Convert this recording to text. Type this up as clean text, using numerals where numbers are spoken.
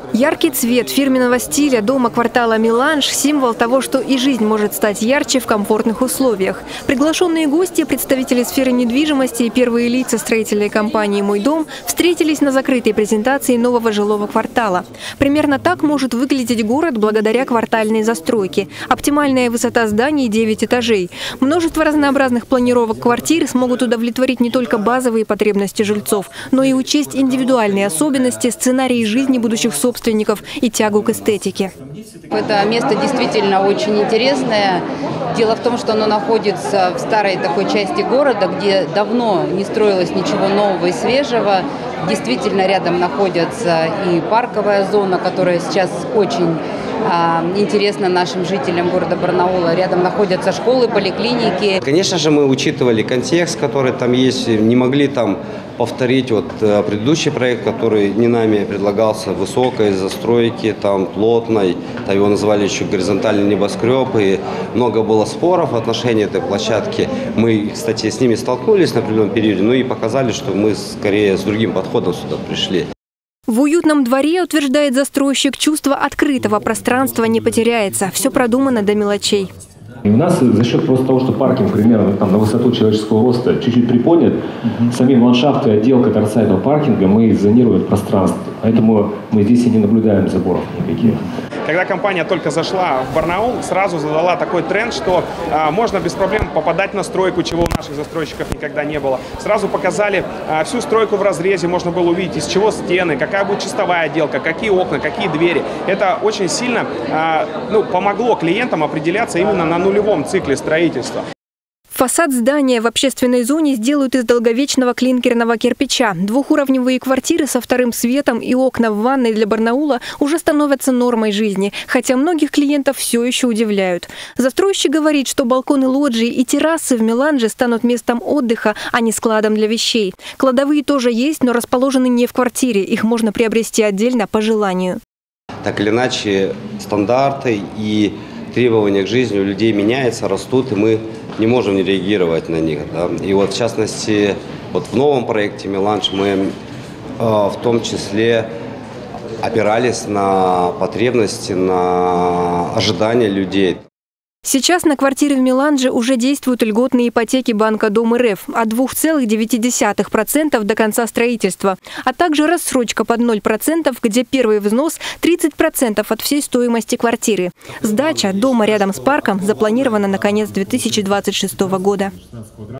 Яркий цвет фирменного стиля дома квартала «Меланж» – символ того, что и жизнь может стать ярче в комфортных условиях. Приглашенные гости, представители сферы недвижимости и первые лица строительной компании «Мой дом» встретились на закрытой презентации нового жилого квартала. Примерно так может выглядеть город благодаря квартальной застройке. Оптимальная высота зданий – 9 этажей. Множество разнообразных планировок квартир смогут удовлетворить не только базовые потребности жильцов, но и учесть индивидуальные особенности, сценарии жизни будущих собственников и тягу к эстетике. Это место действительно очень интересное. Дело в том, что оно находится в старой такой части города, где давно не строилось ничего нового и свежего. Действительно, рядом находится и парковая зона, которая сейчас очень интересна нашим жителям города Барнаула. Рядом находятся школы, поликлиники. Конечно же, мы учитывали контекст, который там есть, не могли там повторить предыдущий проект, который не нами предлагался, высокой застройки, там плотной, там его называли еще горизонтальный небоскреб, и много было споров в отношении этой площадки. Мы, кстати, с ними столкнулись на определенном периоде, ну и показали, что мы скорее с другим подходом сюда пришли. В уютном дворе, утверждает застройщик, чувство открытого пространства не потеряется. Все продумано до мелочей. И у нас за счет просто того, что паркинг примерно там, на высоту человеческого роста чуть-чуть приподнят, самим ландшафт и отделка торсайного паркинга мы зонируем пространство. Поэтому мы здесь и не наблюдаем заборов никаких. Когда компания только зашла в Барнаул, сразу задала такой тренд, что можно без проблем попадать на стройку, чего у наших застройщиков никогда не было. Сразу показали всю стройку в разрезе, можно было увидеть, из чего стены, какая будет чистовая отделка, какие окна, какие двери. Это очень сильно помогло клиентам определяться именно на нулевом цикле строительства. Фасад здания в общественной зоне сделают из долговечного клинкерного кирпича. Двухуровневые квартиры со вторым светом и окна в ванной для Барнаула уже становятся нормой жизни, хотя многих клиентов все еще удивляют. Застройщик говорит, что балконы лоджии и террасы в «Меланже» станут местом отдыха, а не складом для вещей. Кладовые тоже есть, но расположены не в квартире. Их можно приобрести отдельно по желанию. Так или иначе, стандарты и требования к жизни у людей меняются, растут, и мы не можем не реагировать на них. Да? И вот в частности, в новом проекте «Меланж» мы в том числе опирались на потребности, на ожидания людей. Сейчас на квартиры в «Меланже» уже действуют льготные ипотеки Банка Дом РФ от 2,9% до конца строительства, а также рассрочка под 0%, где первый взнос 30% от всей стоимости квартиры. Сдача дома рядом с парком запланирована на конец 2026 года.